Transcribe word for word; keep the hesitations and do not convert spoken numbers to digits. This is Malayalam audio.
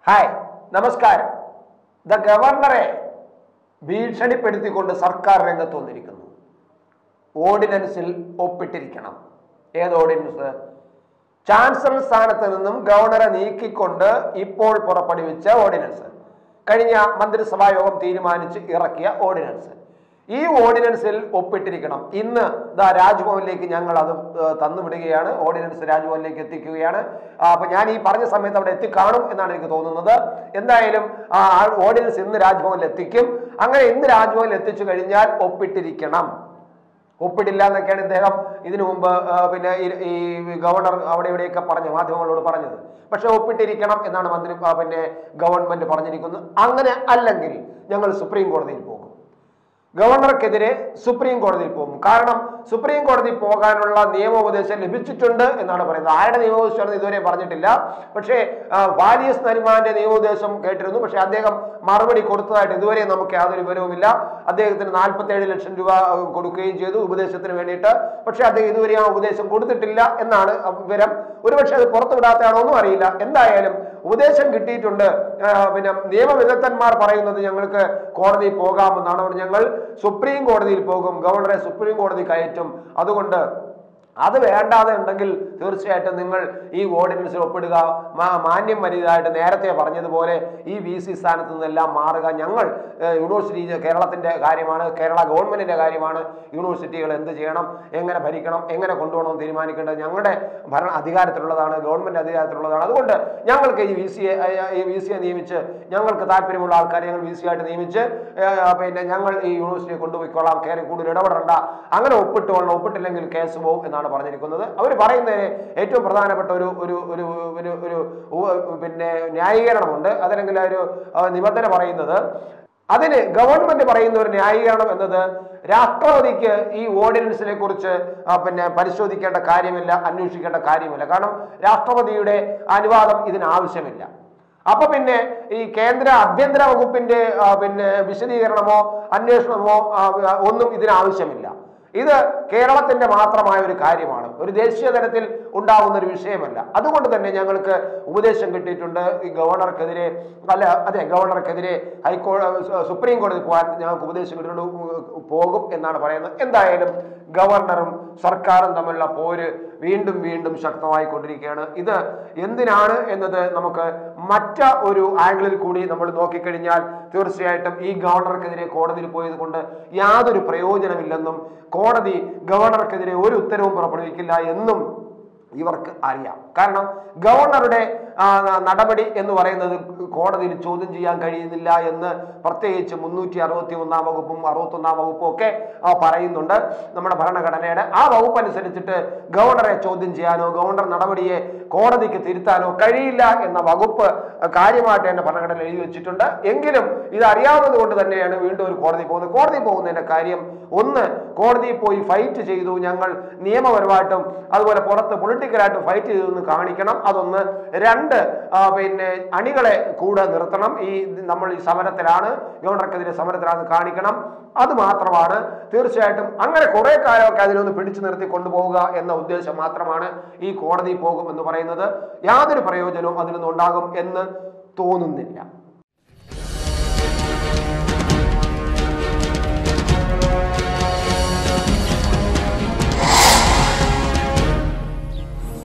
ഹായ് നമസ്കാരം. ദ ഗവർണറെ ഭീഷണിപ്പെടുത്തിക്കൊണ്ട് സർക്കാർ രംഗത്ത് വന്നിരിക്കുന്നു. ഓർഡിനൻസിൽ ഒപ്പിട്ടിരിക്കണം. ഏത് ഓർഡിനൻസ്? ചാൻസലർ സ്ഥാനത്ത് നിന്നും ഗവർണറെ നീക്കിക്കൊണ്ട് ഇപ്പോൾ പുറപ്പെടുവിച്ച ഓർഡിനൻസ്, കഴിഞ്ഞ മന്ത്രിസഭാ യോഗം തീരുമാനിച്ച് ഇറക്കിയ ഓർഡിനൻസ്. ഈ ഓർഡിനൻസിൽ ഒപ്പിട്ടിരിക്കണം. ഇന്ന് ദാ രാജ്ഭവനിലേക്ക് ഞങ്ങൾ അത് തന്നുവിടുകയാണ്. ഓർഡിനൻസ് രാജ്ഭവനിലേക്ക് എത്തിക്കുകയാണ്. അപ്പൊ ഞാൻ ഈ പറഞ്ഞ സമയത്ത് അവിടെ എത്തിക്കാണും എന്നാണ് എനിക്ക് തോന്നുന്നത്. എന്തായാലും ആ ഓർഡിനൻസ് ഇന്ന് രാജ്ഭവനിൽ എത്തിക്കും. അങ്ങനെ ഇന്ന് രാജ്ഭവനിൽ എത്തിച്ചു കഴിഞ്ഞാൽ ഒപ്പിട്ടിരിക്കണം. ഒപ്പിട്ടില്ല എന്നൊക്കെയാണ് ഇദ്ദേഹം ഇതിനു മുമ്പ് പിന്നെ ഈ ഗവർണർ അവിടെ ഇവിടെയൊക്കെ പറഞ്ഞു, മാധ്യമങ്ങളോട് പറഞ്ഞത്. പക്ഷെ ഒപ്പിട്ടിരിക്കണം എന്നാണ് മന്ത്രി പിന്നെ ഗവൺമെന്റ് പറഞ്ഞിരിക്കുന്നത്. അങ്ങനെ അല്ലെങ്കിൽ ഞങ്ങൾ സുപ്രീം കോടതിയിൽ പോകും. ഗവർണർക്കെതിരെ സുപ്രീം കോടതിയിൽ പോകും. കാരണം സുപ്രീം കോടതി പോകാനുള്ള നിയമോപദേശം ലഭിച്ചിട്ടുണ്ട് എന്നാണ് പറയുന്നത്. ആരുടെ നിയമോപദേശമാണെന്ന് ഇതുവരെ പറഞ്ഞിട്ടില്ല. പക്ഷേ വാരിയസ് നരിമാന്റെ നിയമോപദേശം കേട്ടിരുന്നു. പക്ഷെ അദ്ദേഹം മറുപടി കൊടുത്തതായിട്ട് ഇതുവരെ നമുക്ക് യാതൊരു വിവരവുമില്ല. അദ്ദേഹത്തിന് നാൽപ്പത്തി ഏഴ് ലക്ഷം രൂപ കൊടുക്കുകയും ചെയ്തു ഉപദേശത്തിന് വേണ്ടിയിട്ട്. പക്ഷെ അദ്ദേഹം ഇതുവരെ ആ ഉപദേശം കൊടുത്തിട്ടില്ല എന്നാണ് വിവരം. ഒരുപക്ഷെ അത് പുറത്തു വിടാത്തതാണോ ഒന്നും അറിയില്ല. എന്തായാലും ഉപദേശം കിട്ടിയിട്ടുണ്ട്. പിന്നെ നിയമവിദഗ്ധന്മാർ പറയുന്നത് ഞങ്ങൾക്ക് കോടതിയിൽ പോകാമെന്നാണ്. ഞങ്ങൾ സുപ്രീം കോടതിയിൽ പോകും, ഗവർണറെ സുപ്രീം കോടതി കയറ്റും. അതുകൊണ്ട് അത് വേണ്ടാതെ ഉണ്ടെങ്കിൽ തീർച്ചയായിട്ടും നിങ്ങൾ ഈ ഓർഡിനൻസിൽ ഒപ്പിടുക. മാന്യം വരികയായിട്ട് നേരത്തെ പറഞ്ഞതുപോലെ ഈ വി സി സ്ഥാനത്ത് നിന്നെല്ലാം മാറുക. ഞങ്ങൾ യൂണിവേഴ്സിറ്റി കേരളത്തിന്റെ കാര്യമാണ്, കേരള ഗവൺമെന്റിന്റെ കാര്യമാണ്. യൂണിവേഴ്സിറ്റികൾ എന്ത് ചെയ്യണം, എങ്ങനെ ഭരിക്കണം, എങ്ങനെ കൊണ്ടുപോകണം തീരുമാനിക്കേണ്ടത് ഞങ്ങളുടെ ഭരണ അധികാരത്തിലുള്ളതാണ്, ഗവൺമെന്റ് അധികാരത്തിലുള്ളതാണ്. അതുകൊണ്ട് ഞങ്ങൾക്ക് ഈ വി സിയെ ഈ വി സിയെ നിയമിച്ച് ഞങ്ങൾക്ക് താല്പര്യമുള്ള ആൾക്കാരെ ഞങ്ങൾ വി സി ആയിട്ട് നിയമിച്ച് പിന്നെ ഞങ്ങൾ ഈ യൂണിവേഴ്സിറ്റിയെ കൊണ്ടുപോയിക്കോളാം, കയറി കൂടുതൽ ഇടപെടേണ്ട, അങ്ങനെ ഒപ്പിട്ടുകൊള്ളണം, ഒപ്പിട്ടില്ലെങ്കിൽ കേസ് പോകും എന്നാണ് പറഞ്ഞിരിക്കുന്നത്. അവർ പറയുന്നതിന് ഏറ്റവും പ്രധാനപ്പെട്ട ഒരു ഒരു ഒരു ഒരു പിന്നെ ന്യായീകരണമുണ്ട്. അതല്ലെങ്കിൽ ഒരു നിബന്ധന പറയുന്നത്, അതിന് ഗവൺമെന്റ് പറയുന്ന ഒരു ന്യായീകരണം എന്നത് രാഷ്ട്രപതിക്ക് ഈ ഓർഡിനൻസിനെ കുറിച്ച് പിന്നെ പരിശോധിക്കേണ്ട കാര്യമില്ല, അന്വേഷിക്കേണ്ട കാര്യമില്ല. കാരണം രാഷ്ട്രപതിയുടെ അനുവാദം ഇതിന് ആവശ്യമില്ല. അപ്പൊ പിന്നെ ഈ കേന്ദ്ര ആഭ്യന്തര വകുപ്പിന്റെ പിന്നെ വിശദീകരണമോ അന്വേഷണമോ ഒന്നും ഇതിനാവശ്യമില്ല. ഇത് കേരളത്തിന്റെ മാത്രമായ ഒരു കാര്യമാണ്, ഒരു ദേശീയ തലത്തിൽ ഉണ്ടാകുന്ന ഒരു വിഷയമല്ല. അതുകൊണ്ട് തന്നെ ഞങ്ങൾക്ക് ഉപദേശം കിട്ടിയിട്ടുണ്ട്. ഈ ഗവർണർക്കെതിരെ അല്ല അതെ ഗവർണർക്കെതിരെ ഹൈക്കോടതി സുപ്രീം കോടതി പോകാൻ ഞങ്ങൾക്ക് ഉപദേശം കിട്ടിയിട്ടുണ്ട്, പോകും എന്നാണ് പറയുന്നത്. എന്തായാലും ഗവർണറും സർക്കാരും തമ്മിലുള്ള പോര് വീണ്ടും വീണ്ടും ശക്തമായിക്കൊണ്ടിരിക്കുകയാണ്. ഇത് എന്തിനാണ് എന്നത് നമുക്ക് മറ്റ ഒരു ആംഗിളിൽ കൂടി നമ്മൾ നോക്കിക്കഴിഞ്ഞാൽ തീർച്ചയായിട്ടും ഈ ഗവർണർക്കെതിരെ കോടതിയിൽ പോയത് കൊണ്ട് യാതൊരു പ്രയോജനമില്ലെന്നും കോടതി ഗവർണർക്കെതിരെ ഒരു ഉത്തരവും പുറപ്പെടുവിക്കില്ല എന്നും ഇവർക്ക് അറിയാം. കാരണം ഗവർണറുടെ നടപടി എന്ന് പറയുന്നത് കോടതിയിൽ ചോദ്യം ചെയ്യാൻ കഴിയുന്നില്ല എന്ന് പ്രത്യേകിച്ച് മുന്നൂറ്റി അറുപത്തി ഒന്നാം വകുപ്പും അറുപത്തൊന്നാം വകുപ്പും ഒക്കെ പറയുന്നുണ്ട് നമ്മുടെ ഭരണഘടനയുടെ. ആ വകുപ്പ് അനുസരിച്ചിട്ട് ഗവർണറെ ചോദ്യം ചെയ്യാനോ ഗവർണർ നടപടിയെ കോടതിക്ക് തിരുത്താനോ കഴിയില്ല എന്ന വകുപ്പ് കാര്യമായിട്ട് തന്നെ ഭരണഘടന എഴുതി വെച്ചിട്ടുണ്ട്. എങ്കിലും ഇത് അറിയാവുന്നത് കൊണ്ട് തന്നെയാണ് വീണ്ടും ഒരു കോടതി പോകുന്നത്. കോടതി പോകുന്നതിന്റെ കാര്യം, ഒന്ന്, കോടതിയിൽ പോയി ഫൈറ്റ് ചെയ്തു, ഞങ്ങൾ നിയമപരമായിട്ടും അതുപോലെ പുറത്ത് പൊളിറ്റിക്കലായിട്ടും ഫൈറ്റ് ചെയ്തു എന്ന് കാണിക്കണം. അതൊന്ന്. രണ്ട്, പിന്നെ അണികളെ കൂടെ നിർത്തണം. ഈ നമ്മൾ ഈ സമരത്തിലാണ്, ഗവർണർക്കെതിരെ സമരത്തിലാണെന്ന് കാണിക്കണം. അത് മാത്രമാണ്. തീർച്ചയായിട്ടും അങ്ങനെ കുറെ കാലമൊക്കെ അതിനൊന്ന് പിടിച്ചു നിർത്തി കൊണ്ടുപോവുക എന്ന ഉദ്ദേശം മാത്രമാണ് ഈ കോടതി പോകും എന്ന് പറയുന്നത്. യാതൊരു പ്രയോജനവും അതിൽ നിന്നുണ്ടാകും എന്ന് തോന്നുന്നില്ല.